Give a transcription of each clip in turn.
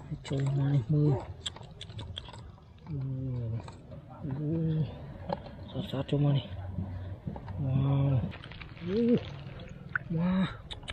Trời mai mưa. Sát sát cho mai. Wow. Wow.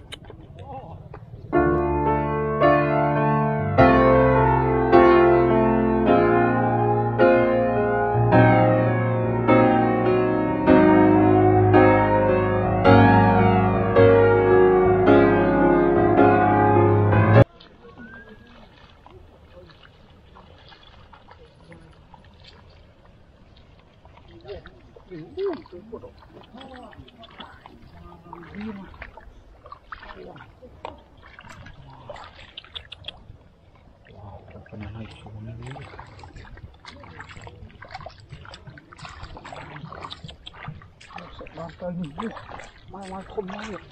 Mai không nói được.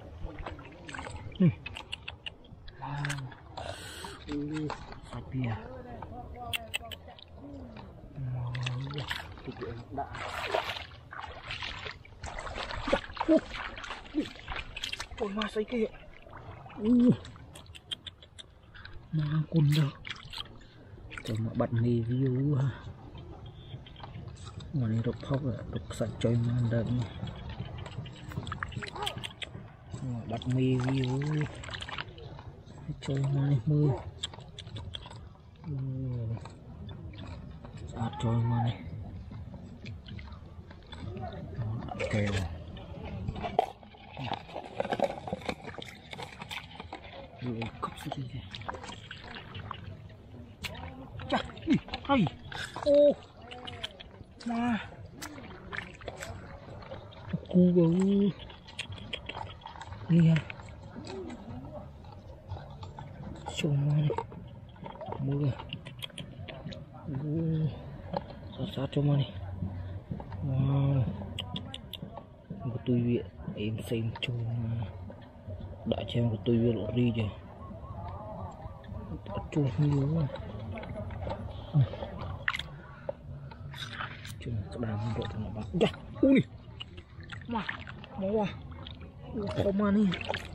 Sạch bìa. Ôi ma xây kia. Ma côn đâu. Cho mà bật review ha. Mà này đục phóc là đục sạch chơi man đậm. Bật review. Chơi mai mưa. Sát chơi mai. Kèo. Cốc gì thế? Chà, hay. Ô. Ma. Cú gấu. Đi ha. Trông ma này. Mưa. Sát sát cho ma này. Wow. Của tôi viện em xem cho đã xem của tôi viện lộ đi chưa cho nhiều quá chúng ta đang đội thằng bạn dạ ui mà máu à không mà đi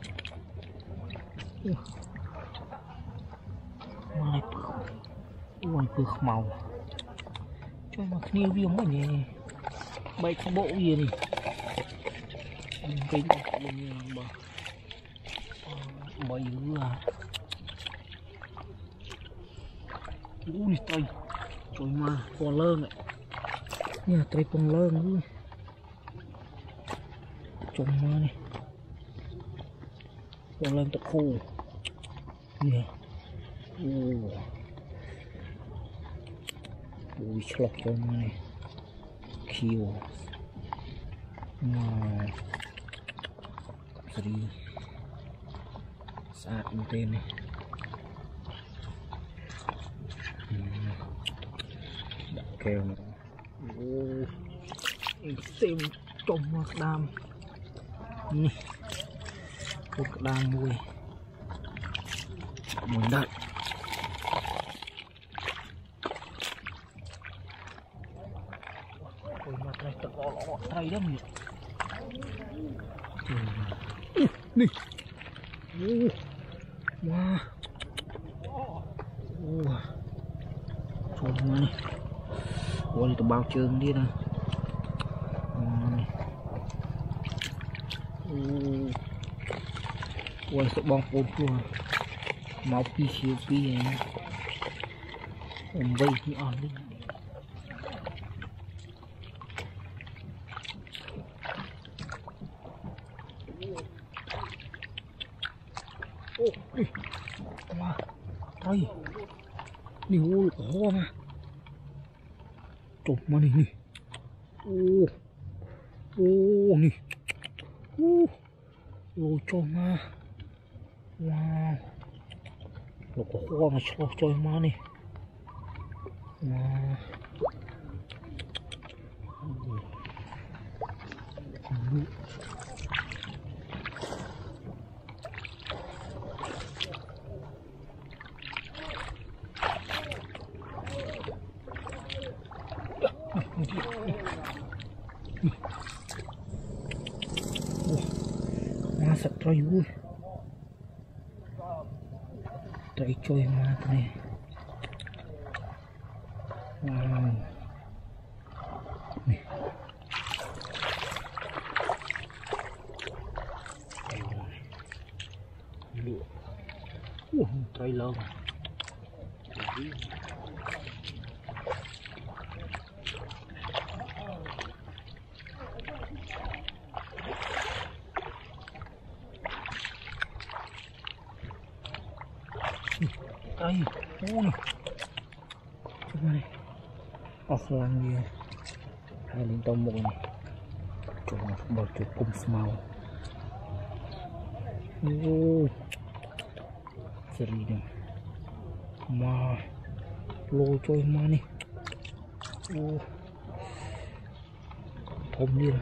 mà này ui bực màu cho mà nhiều viếng mà nhỉ bay cái bộ gì này kính bờ dữ à ui tay trời mà con lơn này nhà tay con lơn luôn trông mà này con lơn thật khô nè ui chọc cho mà này khiêu mà đi sát tên này đã kêu nữa xem trong mặt đam nè một đam mùi mùi đạn ôi mặt này thật lọ tay đó nhỉ nè wow trông này ôi tụi bao trơn đi nè ôi tụi bong ôm luôn máu pi siêu pi này ôm vây như on đi wow tay nè ôi khó mà chụp mà nè ô nè ô cho mà wow nó có khó mà cho mà nè wow sạch rồi vui Rai coy mana tu ni. Wow. Ni. Trailer. Ay, coba nih. Offline dia. Paling tombok ni. Coba bercukup semau. Seri ni. Mah, lo coy mah ni. Thom dia.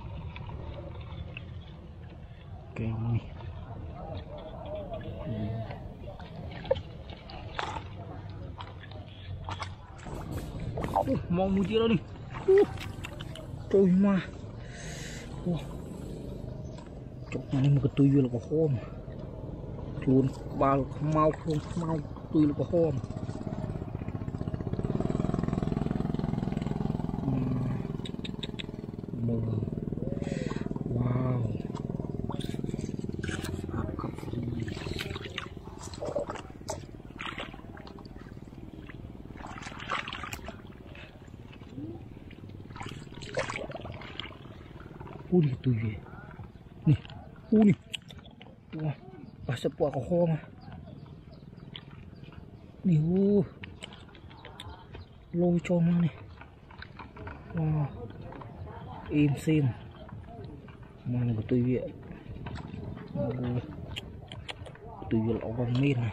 Kayak ni. Mau muji lah ni. Coy mah. Cok mana muka tuyul ke home. Luôn bao mau không mau tuyul ke home. Wow. Akap sini. Uli tu je. Ni. Uli. Wah, pasal puak ke home. Ni lôi cho nó này. Wow. Im sim. Mana betul dia. Betul orang main này.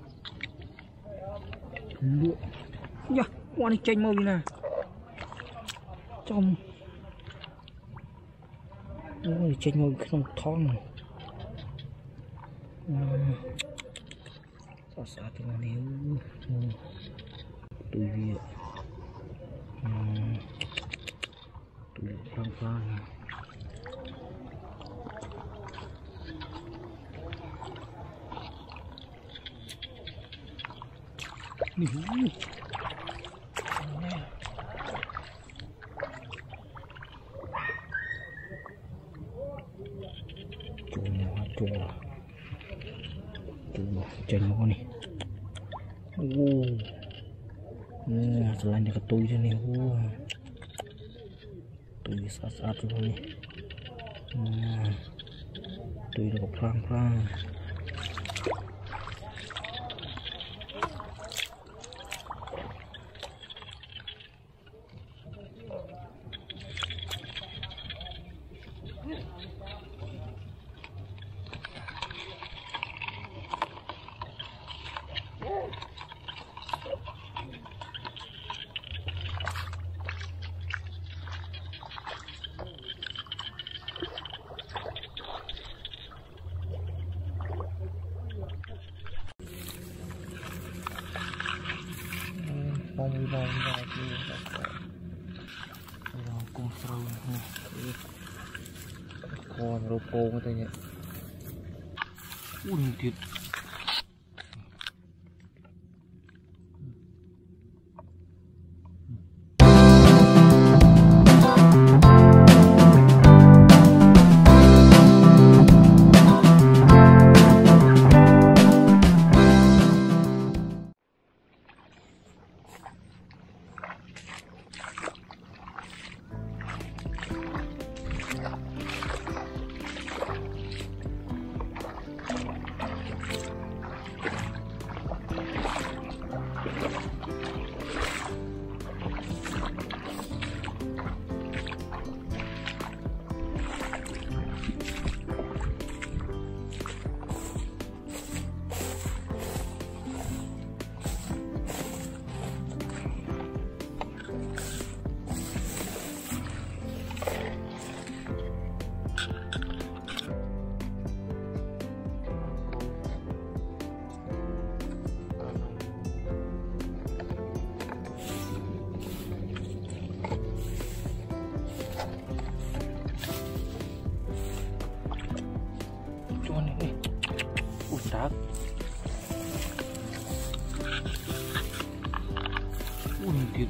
Lụa. Ya, qua này chanh mau đi nè. Trong ôi chanh mau không thon này. Saat ini tu dia tu pelan-pelan ni chân nó này. Selain dia ketui je ni. Tui saat-saat tu ni. Tui dah perang-perang. Đi vào con sâu con rô cô cái này. Ui thiệt. tiếp.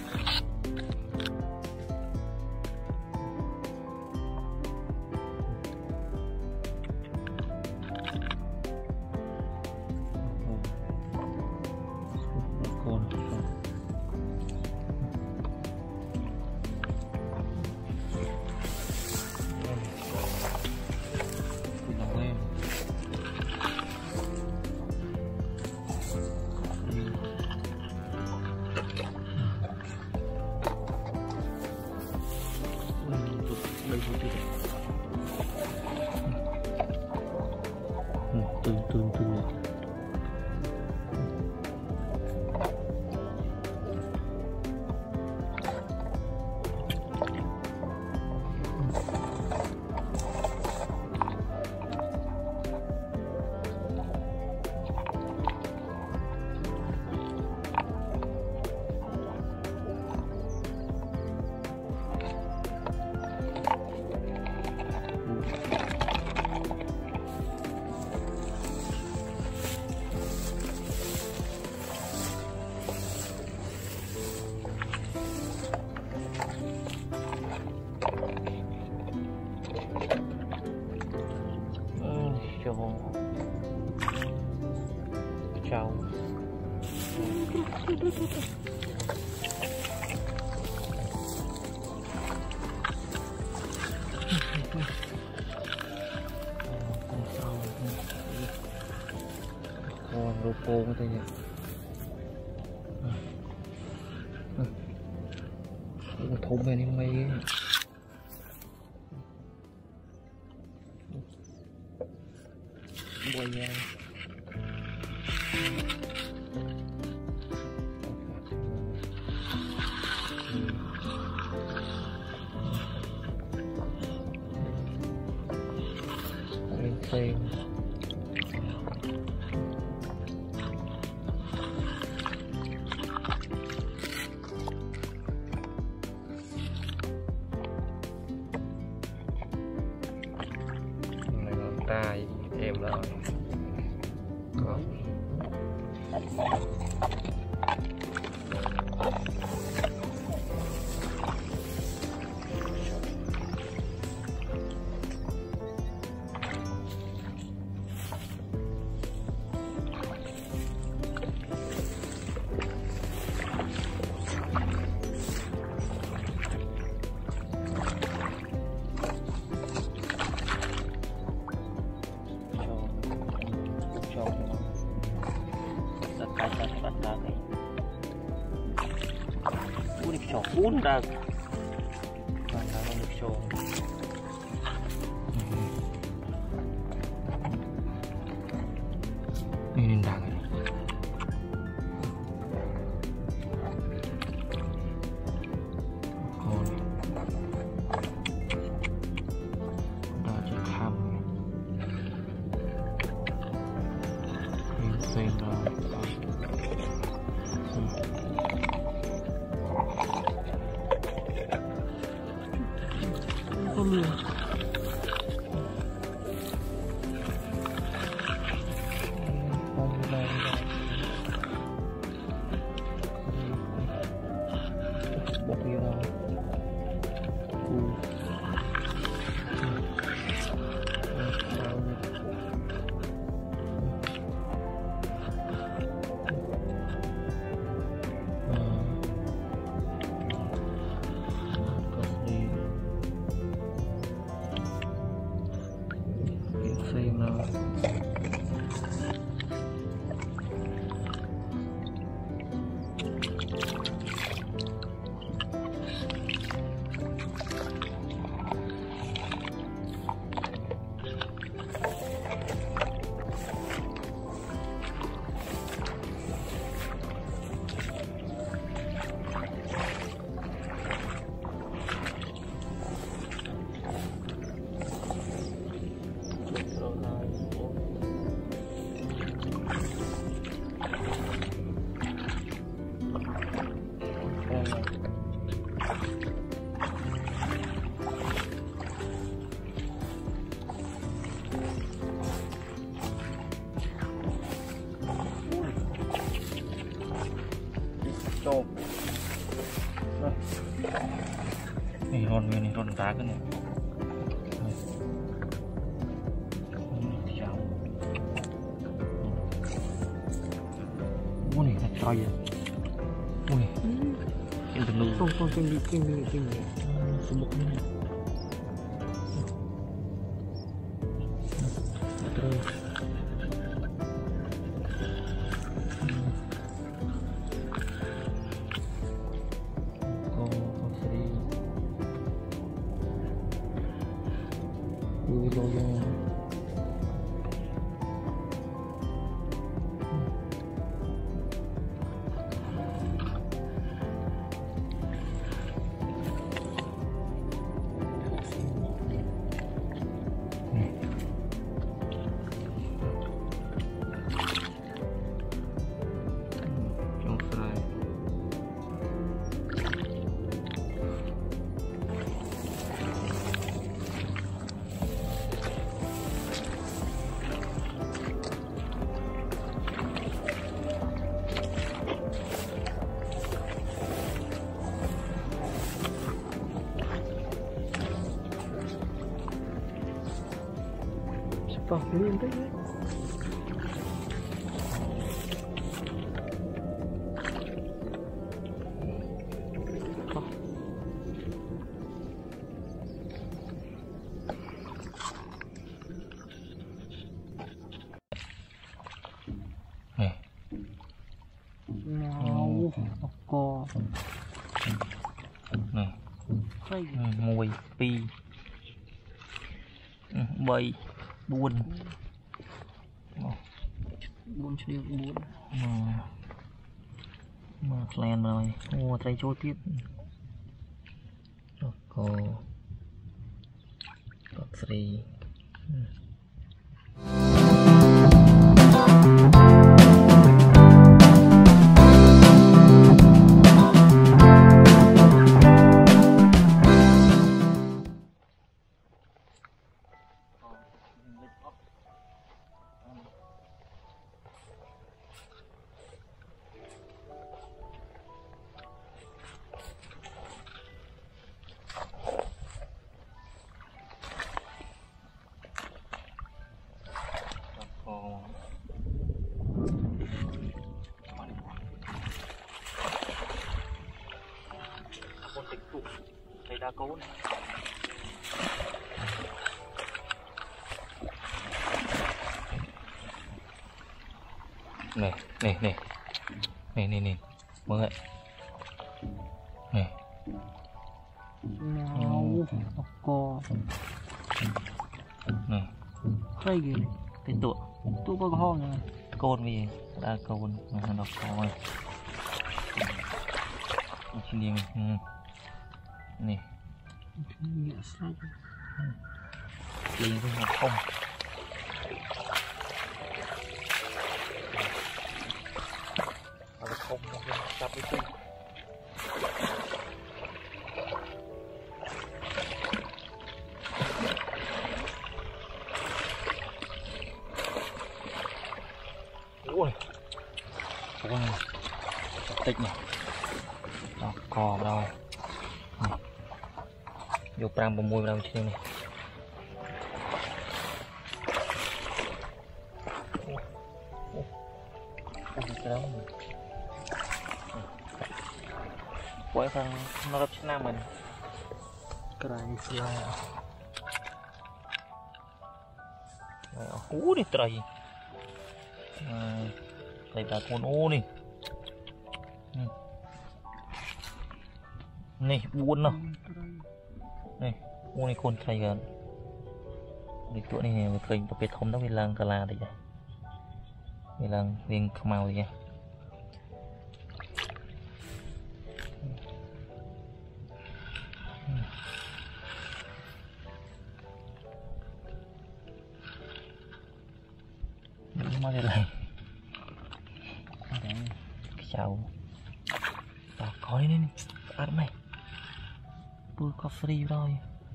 Tương chào. Con rô cô cái này thùng này mày bồi ra xem này ngón tay em rồi có uống ra và nó được cho nên đang còn đã chỉ tham nên xem là luôn bọc kia đâu xem nào chôm Này ron đá cái này. Ủa này thật trời vậy. Ủa này. Trên tầng núi. Không trên đi. Số 1 này. Terus. Vâng, yên tích đấy. Này. Nào, co. Này. Mùi pi. Bay. Buồn chưa buồn mà clan rồi mua tay trôi tiếp có free. Đây đá cố này. Này mọi người này co này hay gì cái tụi có hòn này côn gì đa côn nó co này trên này liền với một không không cặp với chung ui tích này đó cò đâu vô pram bông môi đâu trên này quay thằng nó đập trên nam mình cái này slide đi trời đây là con ô này này buồn nào này ô này con trời gần cái chỗ này mình khơi tập biệt thông đó vì làng cà la đấy vì làng viên màu gì mà đây này chào có đi ăn này bữa có free rồi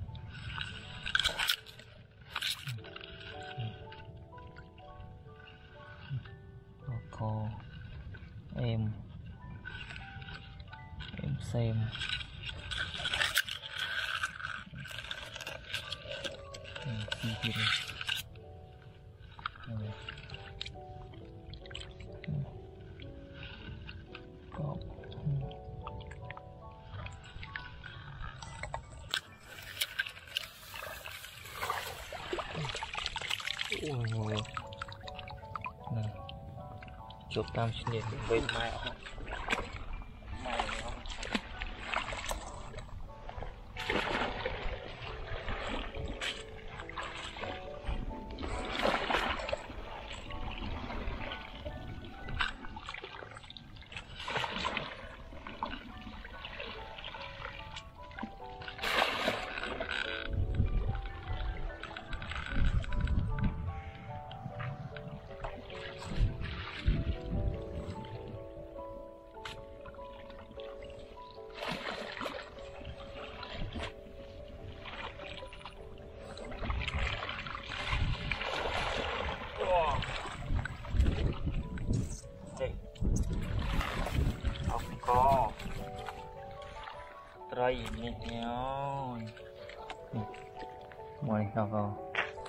có em xem thì có chụp tam sinh nhật với mai có trai nhẹ nhõm mồi nào vào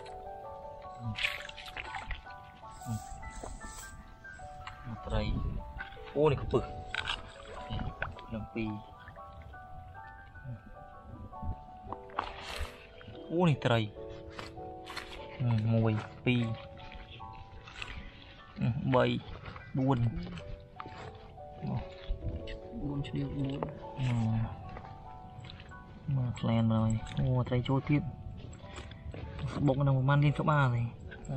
trai ô này có bự làm pi ô này trai mồi pi bay buồn buồn chưa buồn mà plan rồi ô trai trôi tiếp bỗng đang man lên cấp 3 rồi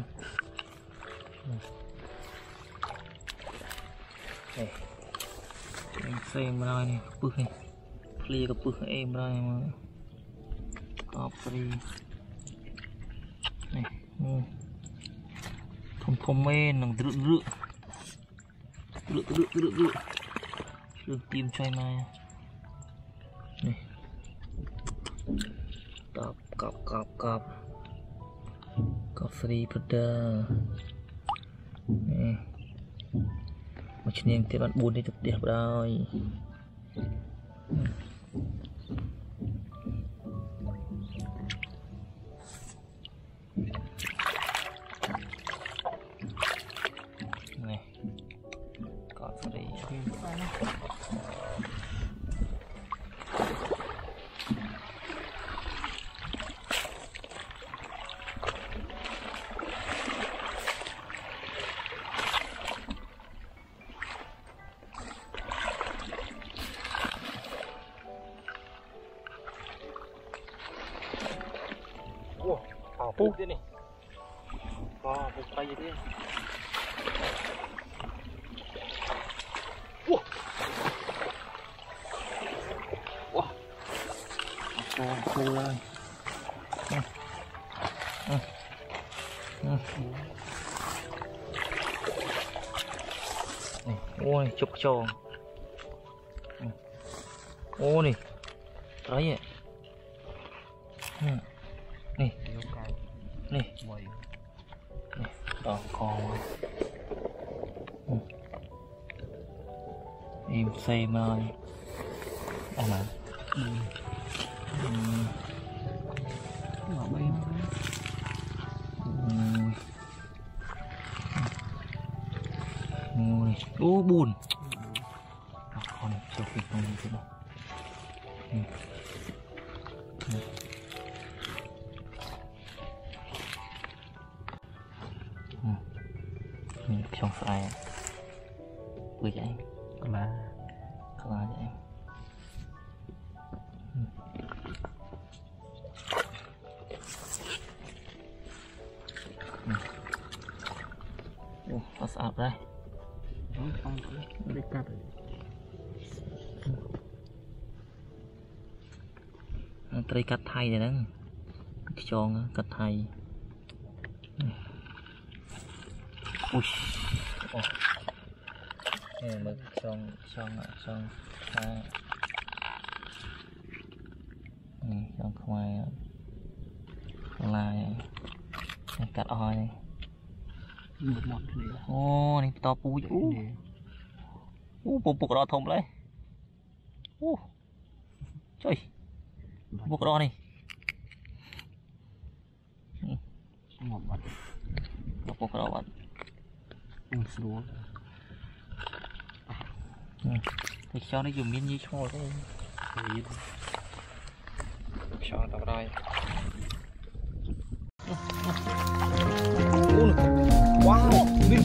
này xem rồi này bực này clear cái bực em rồi mà copy này thông men đang rự đường tìm cho em này cọp free Betta này một chuyện em thì bạn buồn đi thật đẹp rồi này cọp free bút thế này có bút tay thế wow khô lên ôi chụp tròn ô này thấy vậy này này đó con em xem ơi ông mà ô buồn con cho việc không như thế nào trong phải vừa vậy là vậy nó sạch đây không để cắt tây cắt thay rồi đó tròn cắt thay ui mực xong hai xong khoai lại cắt oi này ô này to pu buộc đó thông lấy trời buộc đó này Một bật. Một cái đó bạn. Xuống. Thì cho nó dùng miếng như thôi đấy. Cho tao đây. Wow, đi.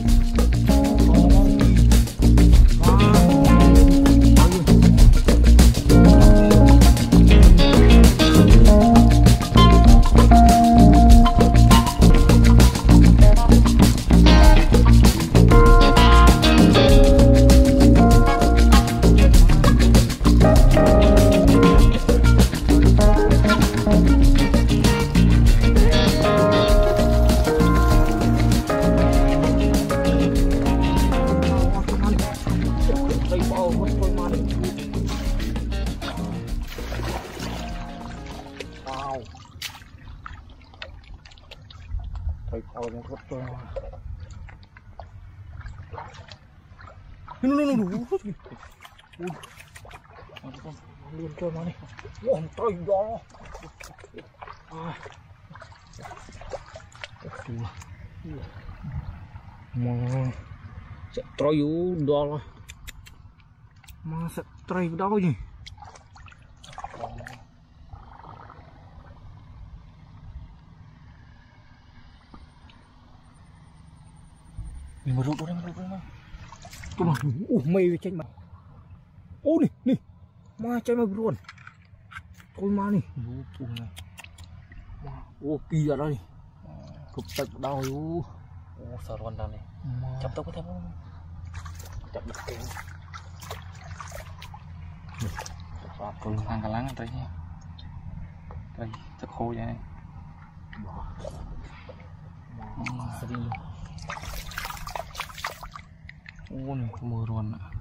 Luôn cho nó này. Wow, trời đó. Mà sẽ trôi vô đó. Mà sẽ trôi vào đâu nhỉ? Mình mà rút đó mà. Tụi mà, mày tranh mà. Ô nè, mà tranh mà luôn. Thôi mà nè. Ô kỳ ở đây. Cục tật đau vô. Ô sợ luôn đau này. Chập tao có thêm không? Chập được kéo. Còn hàng cả láng đây nha. Đây, thật khô vậy này. Sẽ đi. Ô này, mưa luôn ạ.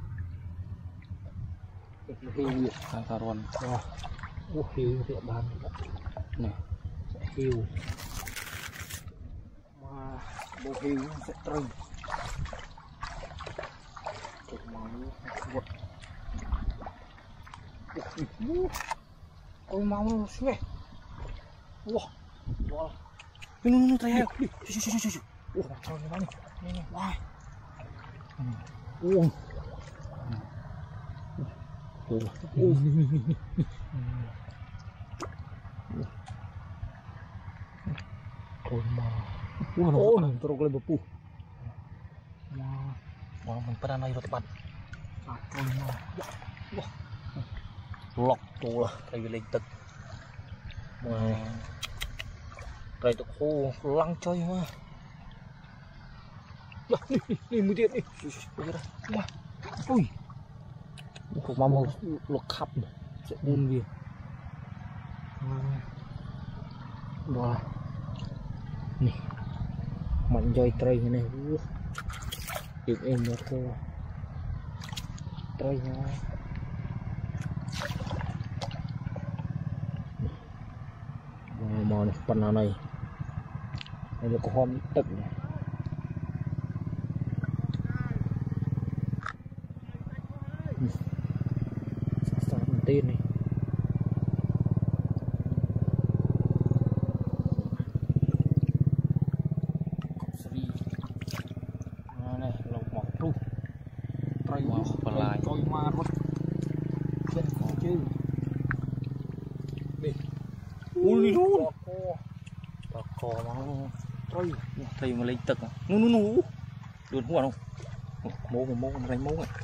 Hiu Hàng cả luôn. Ô hiu thì bàn này sẽ hiu. Mà bộ hiu nó sẽ trôi. Ôi mau nó xuống. Wow. Wow. Nó thấy hay. Ủa, trời ơi, nè, wow. Ủa. Ôi mà. Ủa, nó terus lên beppu. Mà mình pernah naik roti ban. Ôi mà. Wah. Lọc tù là cây lênទឹក. Mà cây tục khô lăng chơi mà. Đi mới điện đi. Ui. Cục mà một lục khắp sẽ buôn việc. Đó. Nè. Mạnh dây tray này. Được em một cô. Tray nha. Màu này, phần nào này. Đây là có hôm tực này. Tên này. Này lộc mọc tru. Tray lại coi ma mất. Bên có chứ. Đi. Ui luôn. Cò mà Tray. Tray mà lên tực à. Nú. Đuôn hua không? Mô này mô này.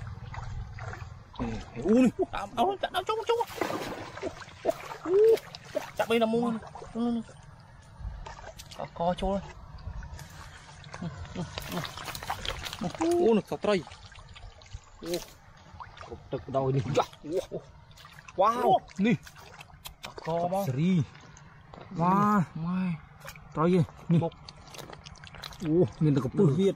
Ui. Áo chặt áo chung. Chặt đây là mô. Co trôi. Ô nó sọt tray. Cục tực đầu đi. Wow. Nè. Co bao. Sri. Wow. Mai. Tray gì? Nè. Ô, nhìn được cục Việt.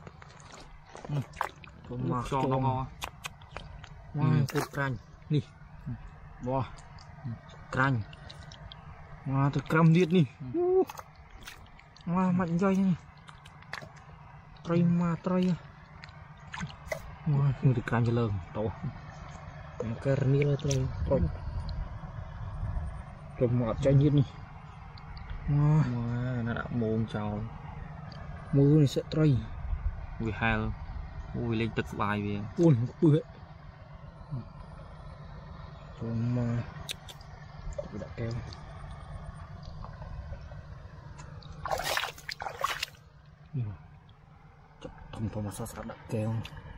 Mà cho ngon. Wow, cục canh. Nè. Wow. Canh. Wow, thực cram Việt nè. Wow, mạnh dây nè. Tray mà tray. Wow, nhìn được canh cho lợn. Tổ. Cái này là tray. Rồi mọt cho nhiệt nè. Wow, nó đã muôn trầu. mưa này sẽ tray vì hai ui lên tực bài về ui bự mà đã kéo thông mà sao đã kéo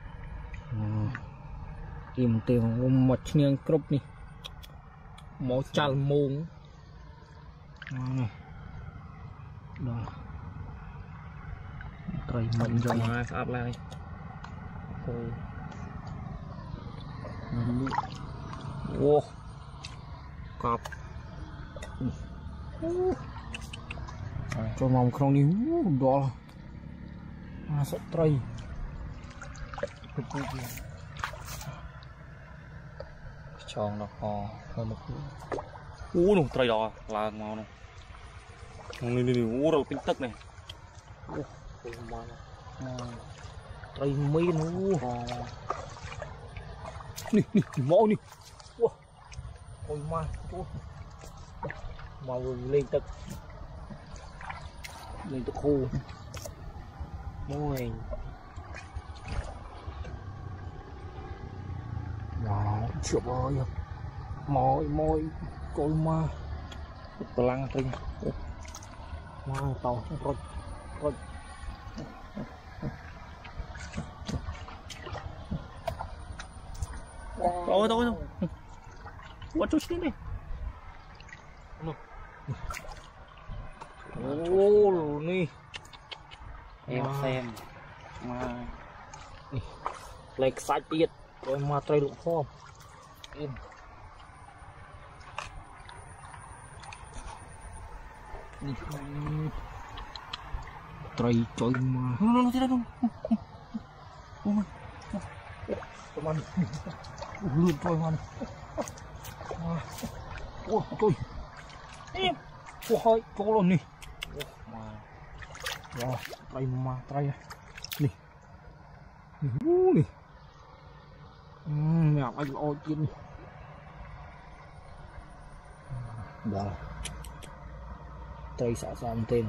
im tiền một chiếc crop này máu chal mông này đó trời mạnh rồi mà sắp lại wow cọp cho mong không đi đó sợ trời tròn nó kho hơn một nụ trời đỏ là màu này này rồi pin tức này trời mấy nó nè máu nè ôi ma màu lên tức khô môi wow chịu ơi môi coi ma lăng tinh ma tàu rồi thôi quất chút xíu đi ô nè em xem mà lấy sạch tiệt rồi mà trời lụm form em trời trời mà nó thế đâu man luôn trời man ô trời em ô hơi chỗ luôn nè wow trời mà trời nè nè mẹ anh ôi chín đó trời sợ sao tên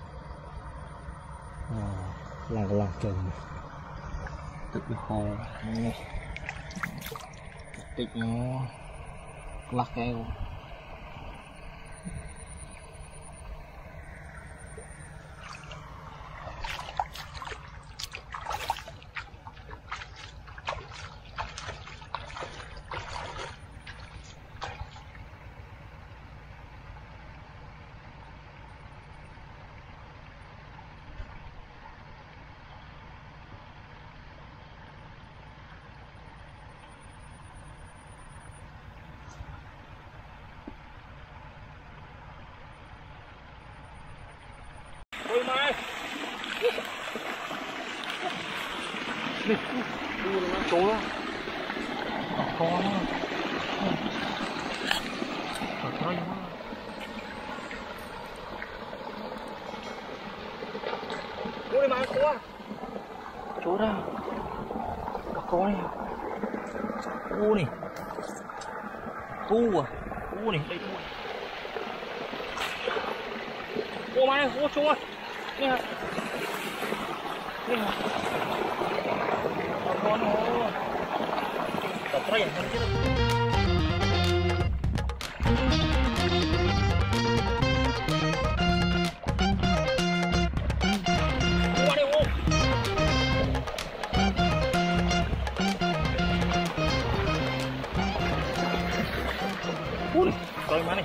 là chừng tức bị hồ tích nó lắc keo ôi mai nè nó chỗ đó con nó trời ơi ôi mai có chỗ đó có này u này u này đây ô mai ô chỗ nè con nó tập raอย่างนี้trời mà này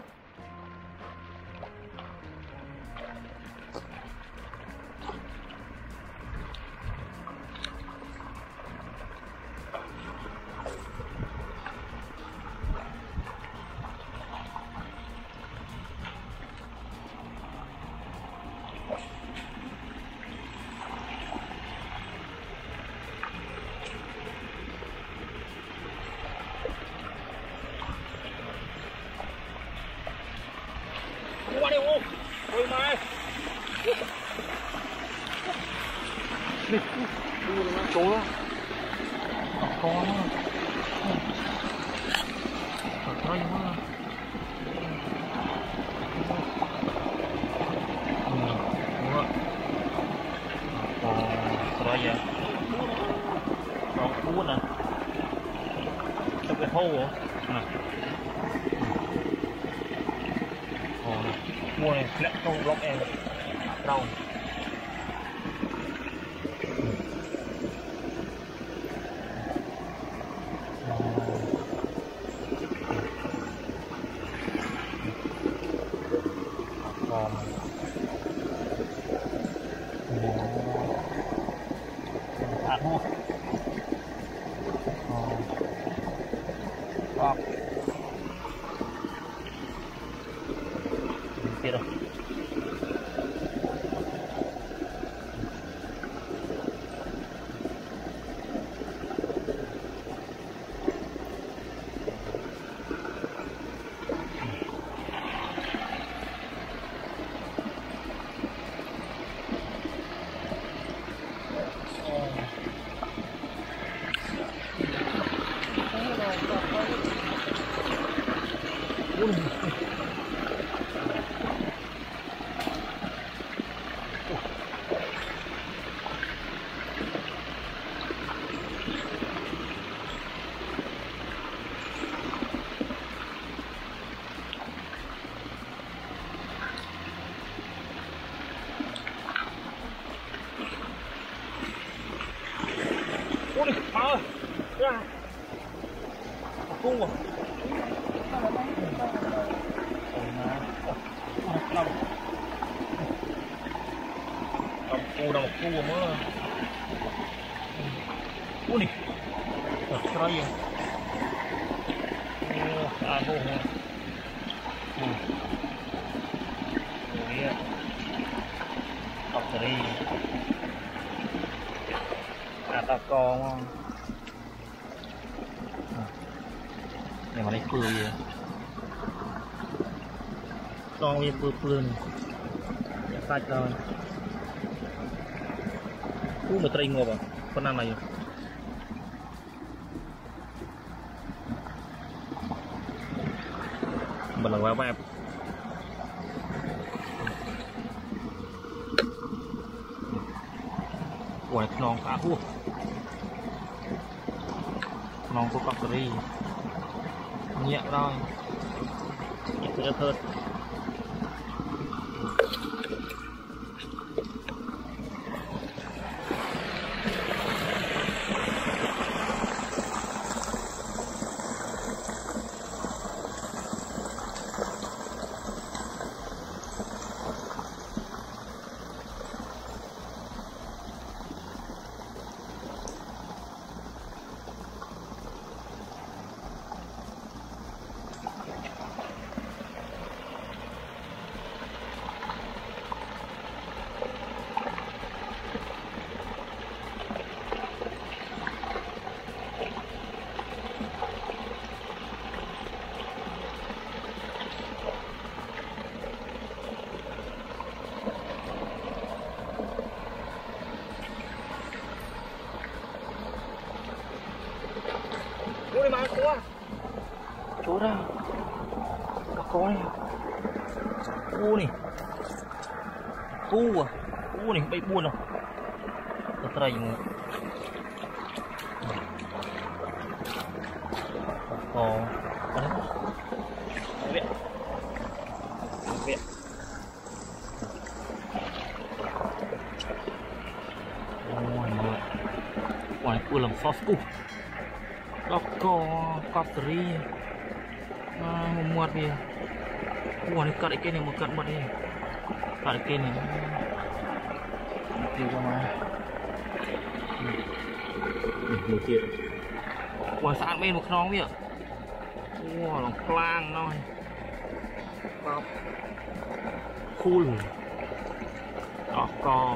qua đây ô ôi mai nè chỗ đó con nó trời ơi cái hô hả? Này. Ồ này, mua này, lẽ không lóc em đâu. Tiếp rồi. Ôi, ra cung à? Cô đâu một cung mới. Ui, trời ơi. À cô hả? Ui, học đi. À ta con. Này mà lấy cưa gì? Con gì cưa này. Dạ sạch rồi. Mà trai ngộp à? Con năm này. Mình là vào ủa non cả hua non có cọc đi nhẹ rồi nhẹ thật hơn. Ui mà có chỗ ra mà có này u này u à u này bay buồn không thật ra gì có đấy viện viện ôi mưa quả này làm sauce củ đó có teri muat dia wah ini kat ikan ni makan buat ni kat ikan ni dia sama một kia wah sạn bên một nón vậy wah lòng plang thôi cool đó có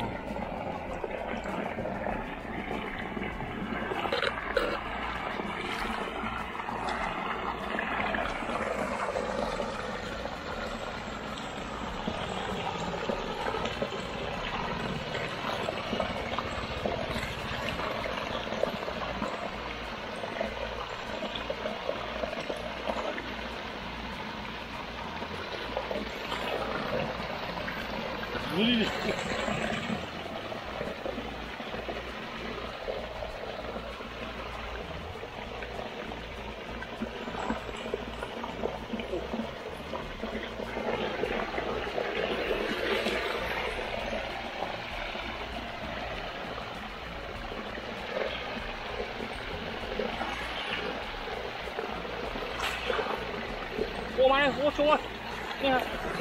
mai ô chua nè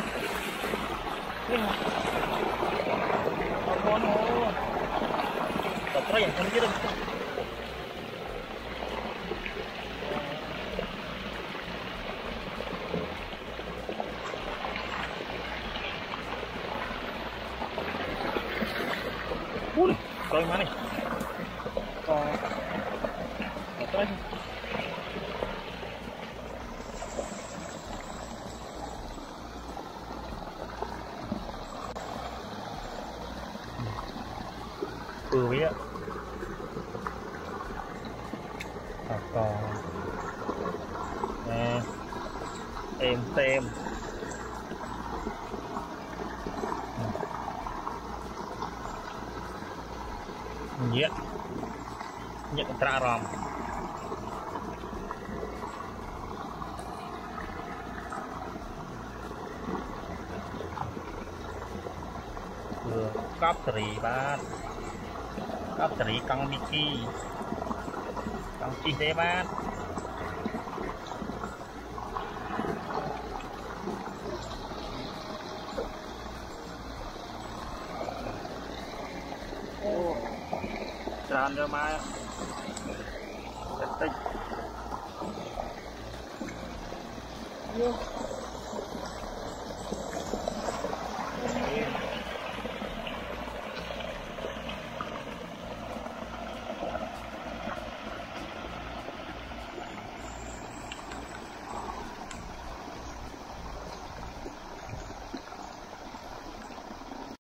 nè con ô tập raอย่างนี้เลยui coi má này còn tới vậy á còn nè tem nhẹ nhẹ con tra ròm vừa cắp trì ba cắp trì căng Mickey căng chi thế ba tràn ra mai tích